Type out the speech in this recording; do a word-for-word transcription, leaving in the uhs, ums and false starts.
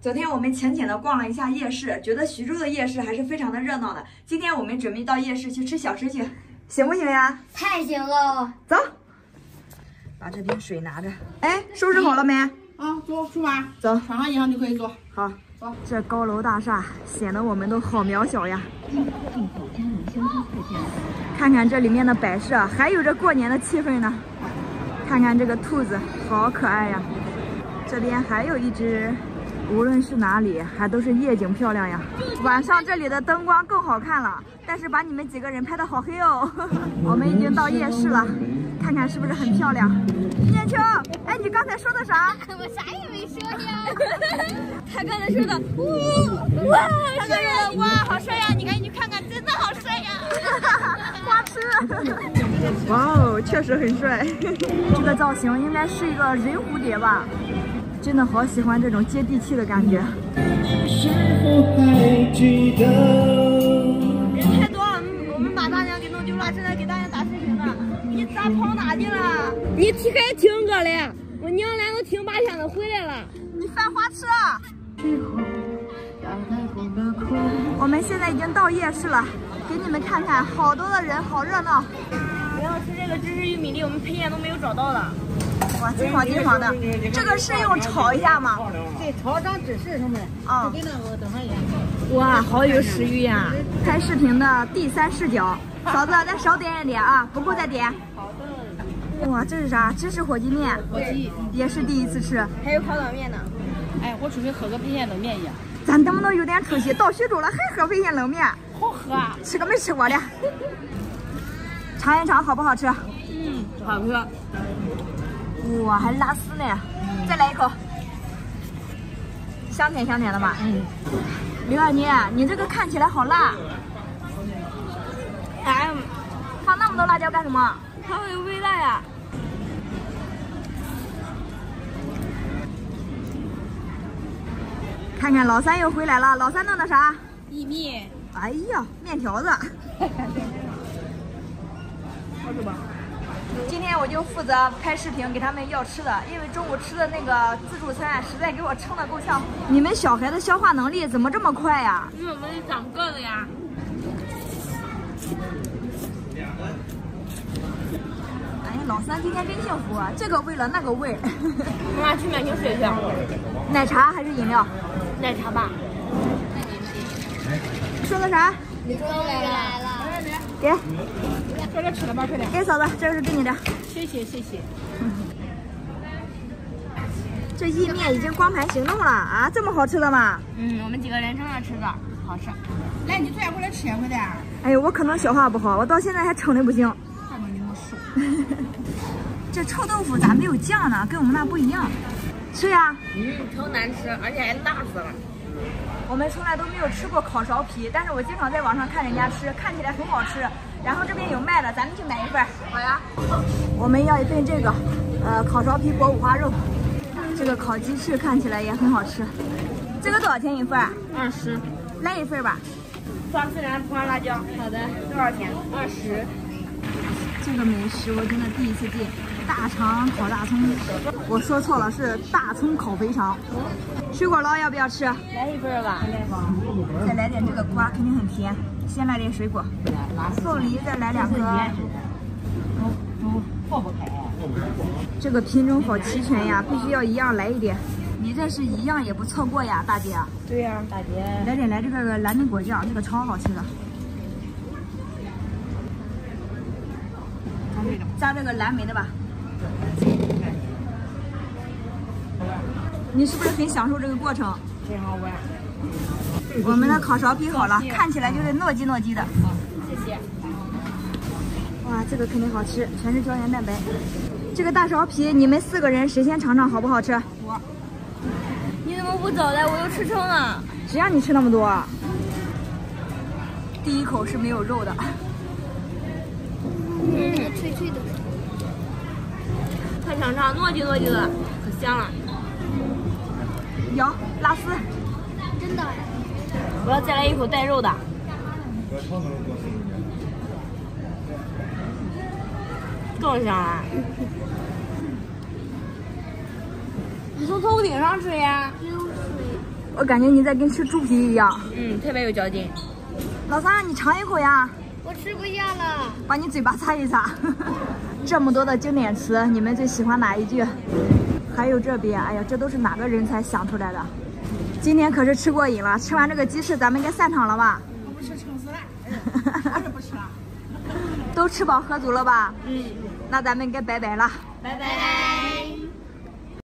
昨天我们浅浅的逛了一下夜市，觉得徐州的夜市还是非常的热闹的。今天我们准备到夜市去吃小吃去，行不行呀？ 太行了！ 走，把这瓶水拿着。哎，收拾好了没？ 啊，走，出发。 走， 穿上衣裳就可以走。 好， 走。 这高楼大厦显得我们都好渺小呀。看看这里面的摆设，还有着过年的气氛呢。看看这个兔子，好可爱呀。这边还有一只。 无论是哪里，还都是夜景漂亮呀。晚上这里的灯光更好看了，但是把你们几个人拍的好黑哦。我们已经到夜市了，看看是不是很漂亮。念秋，哎，你刚才说的啥？ 我啥也没说呀。 他刚才说的，哇，他刚才哇，好帅呀！你赶紧去看看，真的好帅呀！花痴。哇哦，确实很帅。这个造型应该是一个人蝴蝶吧？ 真的好喜欢这种接地气的感觉。人太多了，我们把大娘给弄丢了，正在给大娘打视频呢。你咋跑哪去了？ 你还听歌嘞？我娘俩都听八天了，回来了。 你犯花痴啊！我们现在已经到夜市了，给你们看看，好多的人，好热闹。 我要吃这个芝士玉米粒，我们配件都没有找到了。 哇，金黄金黄的，这个是用炒一下吗？ 对，炒上芝士什么的， 啊， 就跟那个等上一样。 哇，好有食欲呀！ 拍视频的第三视角，嫂子再少点一点啊，不够再点。 好的。 哇，这是啥？芝士火鸡面， 火鸡也是第一次吃。 还有烤冷面呢。 哎，我出去喝个培县冷面去。 咱能不能有点出息？到徐州了还喝培县冷面？ 好喝啊！ 吃个没吃过的。尝一尝好不好吃？ 嗯，好吃。 哇，还拉丝呢！再来一口，香甜香甜的吧？嗯。刘二妮，你这个看起来好辣。 哎， 放那么多辣椒干什么？ 它会微辣呀。 看看老三又回来了，老三弄的啥？ 意面。 哎呀，面条子。 好吃吧？ 今天我就负责拍视频给他们要吃的，因为中午吃的那个自助餐实在给我撑得够呛。你们小孩的消化能力怎么这么快呀？ 因为我们得长个子呀。 哎呀，老三今天真幸福啊，这个喂了那个喂。 我俩去买瓶水去。 奶茶还是饮料？ 奶茶吧。 你说的啥？ 你终于来了。 给。 快点吃了吧，快点！ 给嫂子，这个是给你的。 谢谢谢谢。 这意面已经光盘行动了啊！这么好吃的吗？ 嗯，我们几个人正在吃的，好吃。 来，你坐下过来吃呀，快点。 哎呦，我可能消化不好，我到现在还撑的不行。 看着你那么瘦。 这臭豆腐咋没有酱呢？跟我们那不一样。吃呀。 嗯，超难吃，而且还辣死了。 我们从来都没有吃过烤苕皮，但是我经常在网上看人家吃，看起来很好吃。然后这边有卖的，咱们去买一份。好呀。我们要一份这个，呃，烤苕皮裹五花肉。这个烤鸡翅看起来也很好吃。这个多少钱一份？ 二十。 来一份吧。 放孜然，铺上辣椒。好的。多少钱？二十。 这个美食我真的第一次进。 大肠烤大葱，我说错了，是大葱烤肥肠。水果捞要不要吃？ 来一份吧。 再来点这个瓜，肯定很甜。先来点水果，凤梨再来两颗。 破不开。 这个品种好齐全呀，必须要一样来一点。你这是一样也不错过呀，大姐。 对呀，大姐。 来点来这个蓝莓果酱，这个超好吃的。加这个蓝莓的吧。 你是不是很享受这个过程？ 挺好玩。 我们的烤苕皮好了，看起来就是糯叽糯叽的。 谢谢。 哇，这个肯定好吃，全是胶原蛋白。这个大苕皮，你们四个人谁先尝尝好不好吃？ 我。你怎么不早来？我都吃撑了。 谁让你吃那么多？第一口是没有肉的。 嗯，脆脆的。 快尝尝，糯叽糯叽的，可香了。 咬，拉丝。 真的。 我要再来一口带肉的。更香了。你从头顶上吃呀。 流水。 我感觉你在跟吃猪皮一样。 嗯，特别有嚼劲。 老三，你尝一口呀， 我吃不下了。 把你嘴巴擦一擦。这么多的经典词，你们最喜欢哪一句？还有这边，哎呀，这都是哪个人才想出来的？今天可是吃过瘾了，吃完这个鸡翅，咱们该散场了吧？ 我不吃，撑死了。我是不吃了。 都吃饱喝足了吧？ 嗯， 那咱们该拜拜了。 拜拜。